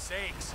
sakes.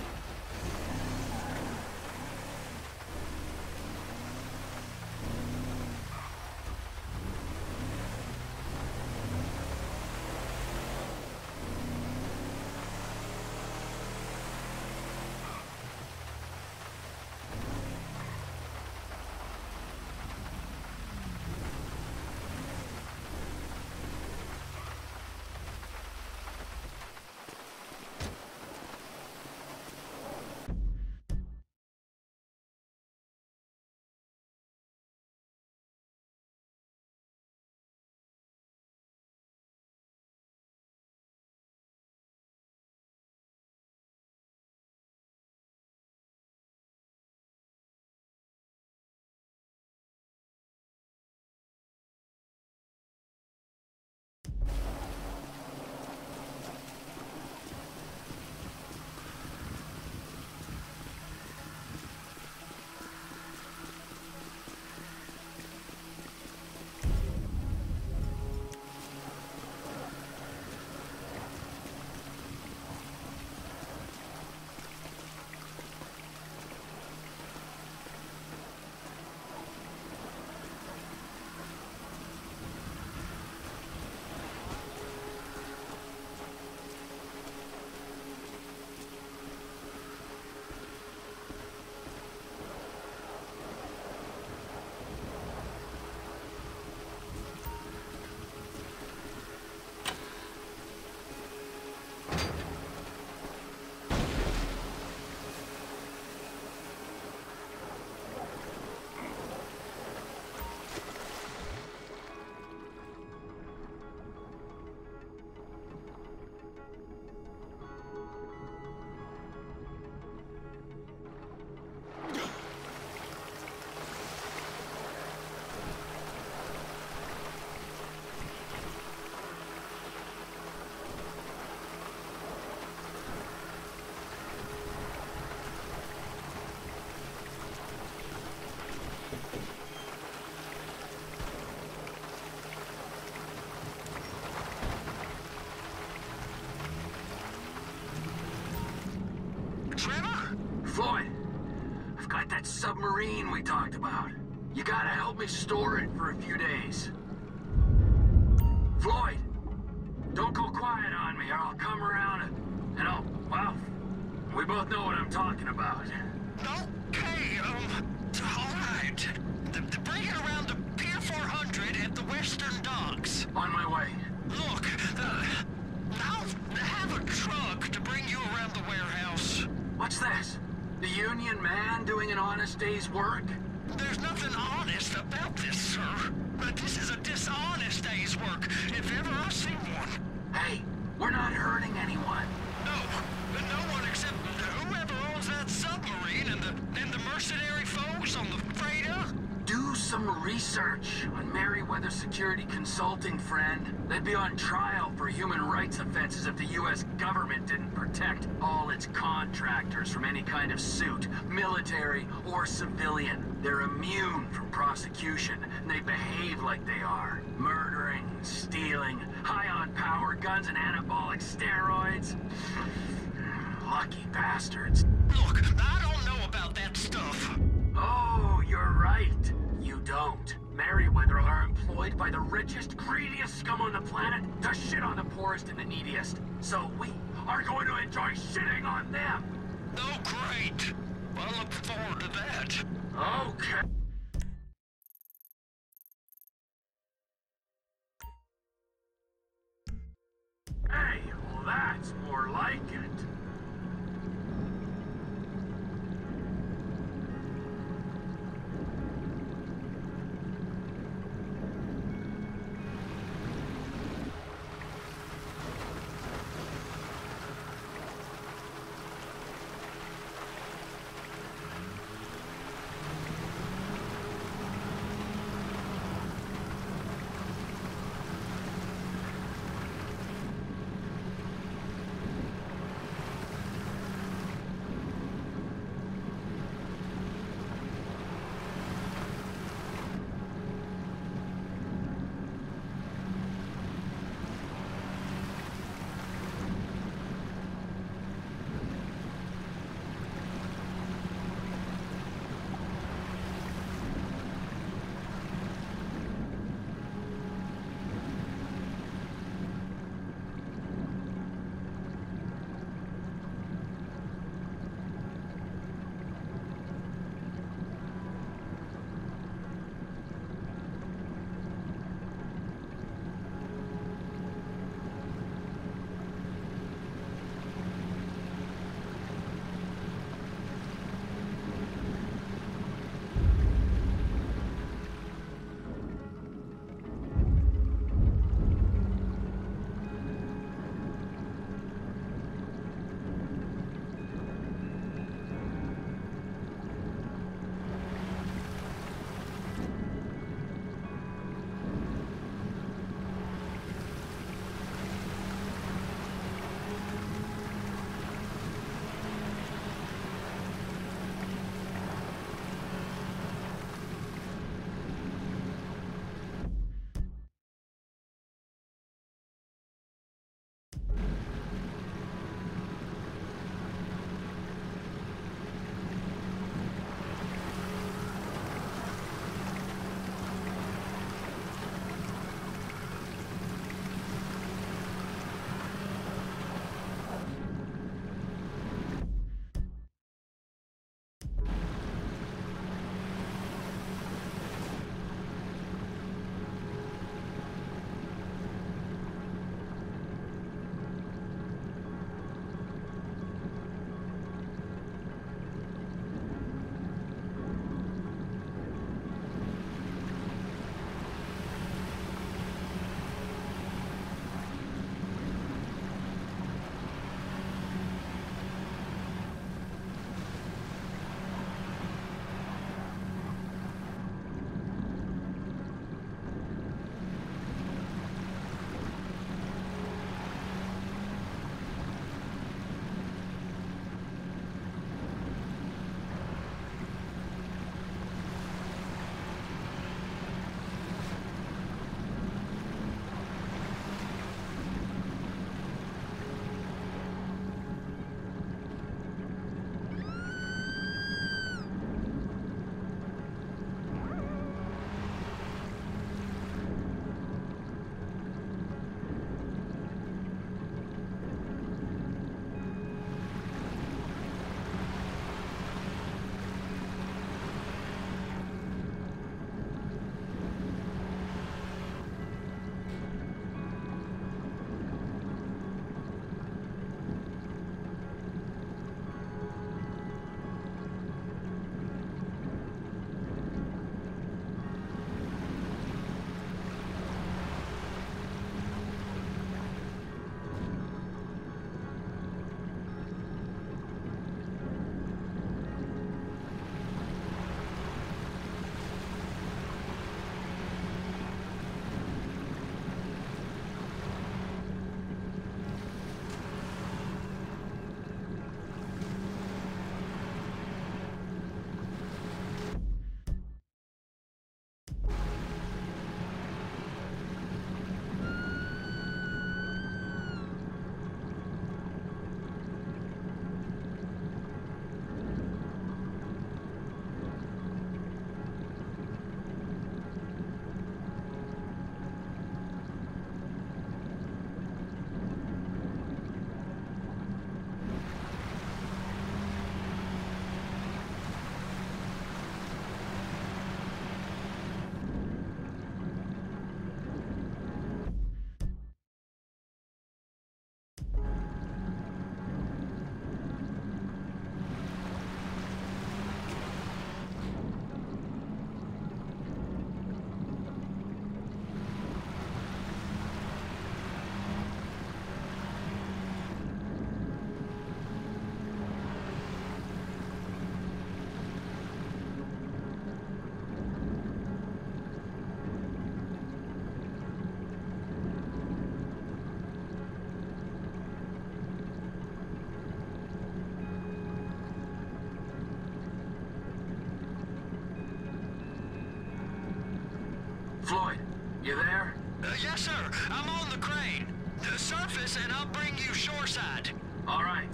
Floyd, I've got that submarine we talked about. You gotta help me store it for a few days. Floyd, don't go quiet on me or I'll come around and well, we both know what I'm talking about. Okay, alright. Bring it around to Pier 400 at the Western Docks. On my way. Look, I'll have a truck to bring you around the warehouse. What's this? The union man doing an honest day's work? There's nothing honest about this, sir. But this is a dishonest day's work, if ever I've seen one. Hey, we're not hurting anyone. No one except whoever owns that submarine and the mercenary folks on the freighter. Do some research on Merryweather Security Consulting, friend. They'd be on trial for human rights offenses if the U.S. government didn't protect all its contractors from any kind of suit, military or civilian. They're immune from prosecution, and they behave like they are. Murdering, stealing, high on power guns and anabolic steroids. Lucky bastards. Look, I don't know about that stuff. Oh, you're right. You don't. Merryweather are employed by the richest, greediest scum on the planet to shit on the poorest and the neediest. So we are going to enjoy shitting on them. Oh, great. Well, I look forward to that. Okay. Hey, well that's more like it. Floyd, you there? Yes, sir. I'm on the crane. Surface and I'll bring you shoreside. All right.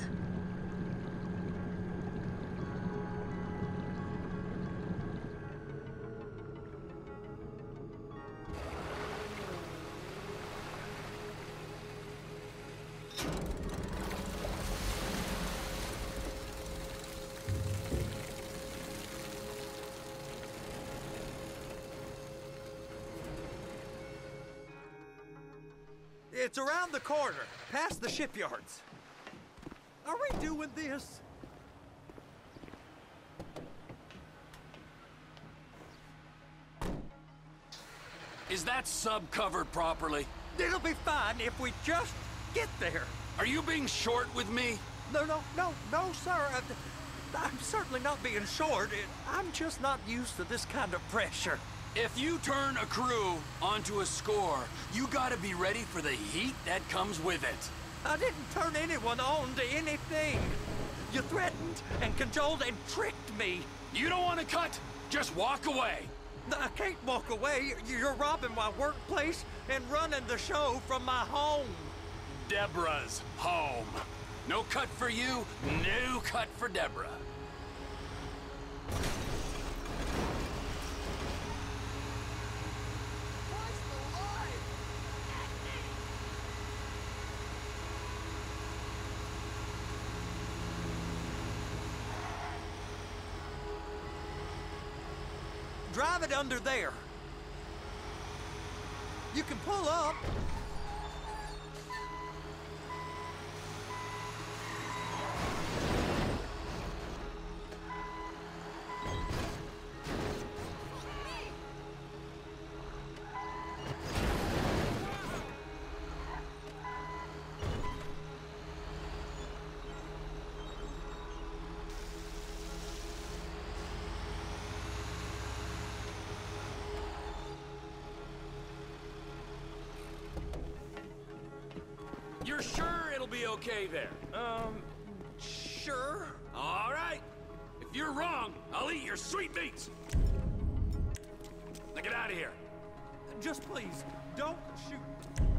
It's around the corner, past the shipyards. Are we doing this? Is that sub covered properly? It'll be fine if we just get there. Are you being short with me? No, sir. I'm certainly not being short. I'm just not used to this kind of pressure. If you turn a crew onto a score, you gotta be ready for the heat that comes with it. I didn't turn anyone on to anything. You threatened and cajoled and tricked me. You don't want to cut? Just walk away. I can't walk away. You're robbing my workplace and running the show from my home. Deborah's home. No cut for you, no cut for Deborah. Drive it under there. You can pull up. You're sure it'll be okay there? Sure. All right. If you're wrong, I'll eat your sweetmeats. Now get out of here. Just please, don't shoot.